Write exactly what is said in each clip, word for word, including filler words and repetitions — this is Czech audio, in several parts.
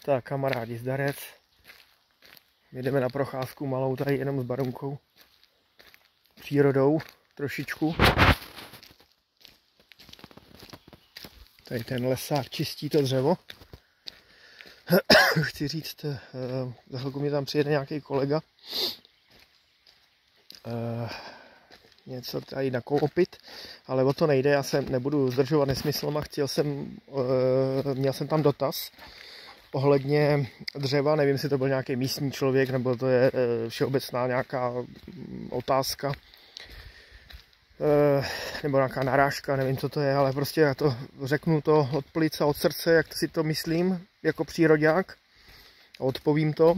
Tak kamarádi, zdarec. Jdeme na procházku malou tady jenom s Barunkou. Přírodou trošičku. Tady ten lesák čistí to dřevo. Chci říct, za chvilku mě tam přijede nějaký kolega. Něco tady nakoupit, ale o to nejde, já se nebudu zdržovat nesmyslama, chtěl jsem, měl jsem tam dotaz ohledně dřeva, nevím, jestli to byl nějaký místní člověk, nebo to je všeobecná nějaká otázka, nebo nějaká narážka, nevím, co to je, ale prostě já to řeknu to od plic a od srdce, jak si to myslím, jako příroďák, a odpovím to.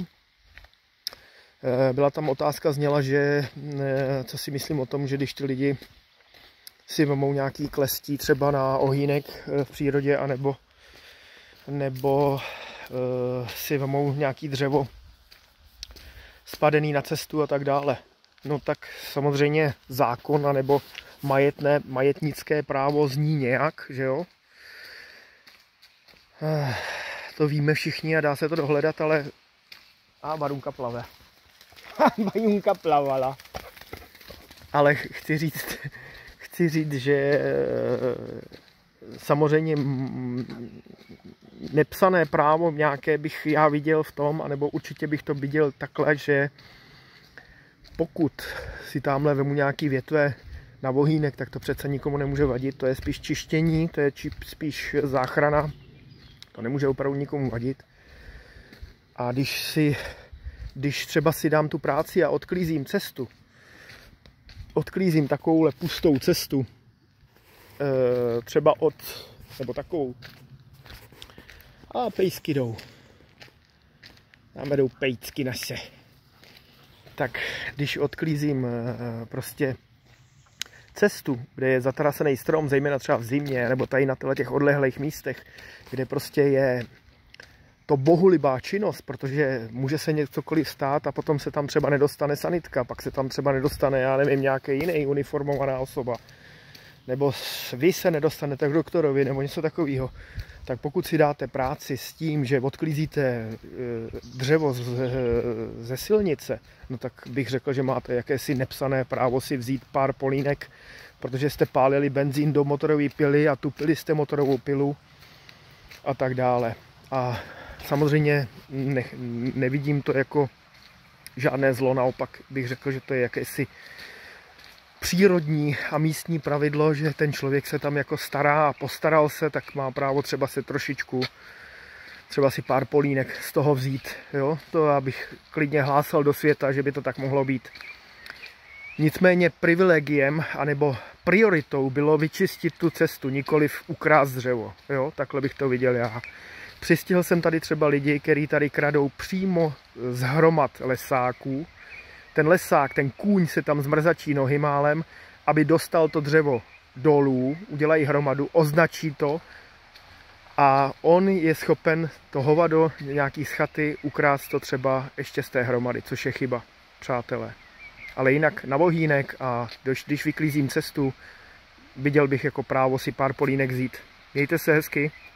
Byla tam otázka, zněla, že co si myslím o tom, že když ty lidi si vemou nějaký klestí třeba na ohýnek v přírodě, anebo nebo uh, si vemou nějaký dřevo spadený na cestu a tak dále. No tak samozřejmě zákon nebo majetné, majetnické právo zní nějak, že jo? Uh, to víme všichni a dá se to dohledat, ale... A Barunka plave. Barunka plavala. Ale chci říct, chci říct, že samozřejmě nepsané právo nějaké bych já viděl v tom, anebo určitě bych to viděl takhle, že pokud si tamhle vemu nějaký větve na vohýnek, tak to přece nikomu nemůže vadit, to je spíš čištění, to je spíš záchrana, to nemůže opravdu nikomu vadit. A když si Když třeba si dám tu práci a odklízím cestu, odklízím takovouhle pustou cestu, třeba od, nebo takovou, a pejsky jdou, tam jdou pejsky naše, tak když odklízím prostě cestu, kde je zatrasený strom, zejména třeba v zimě, nebo tady na těch odlehlých místech, kde prostě je to bohulibá činnost, protože může se něcokoliv stát a potom se tam třeba nedostane sanitka, pak se tam třeba nedostane, já nevím, nějaký jiný uniformovaná osoba, nebo vy se nedostanete k doktorovi, nebo něco takového. Tak pokud si dáte práci s tím, že odklízíte dřevo ze silnice, no tak bych řekl, že máte jakési nepsané právo si vzít pár polínek, protože jste pálili benzín do motorové pily a tupili jste motorovou pilu a tak dále. A samozřejmě ne, nevidím to jako žádné zlo, naopak bych řekl, že to je jakési přírodní a místní pravidlo, že ten člověk se tam jako stará a postaral se, tak má právo třeba se trošičku, třeba si pár polínek z toho vzít. Jo? To já bych klidně hlásal do světa, že by to tak mohlo být. Nicméně privilegiem anebo prioritou bylo vyčistit tu cestu, nikoliv ukrást dřevo. Jo? Takhle bych to viděl já. Přistihl jsem tady třeba lidi, kteří tady kradou přímo z hromad lesáků. Ten lesák, ten kůň se tam zmrzačí nohymálem, aby dostal to dřevo dolů, udělají hromadu, označí to a on je schopen to hovado nějaký z chaty ukrást to třeba ještě z té hromady, což je chyba, přátelé. Ale jinak na vohýnek a když vyklízím cestu, viděl bych jako právo si pár polínek vzít. Mějte se hezky.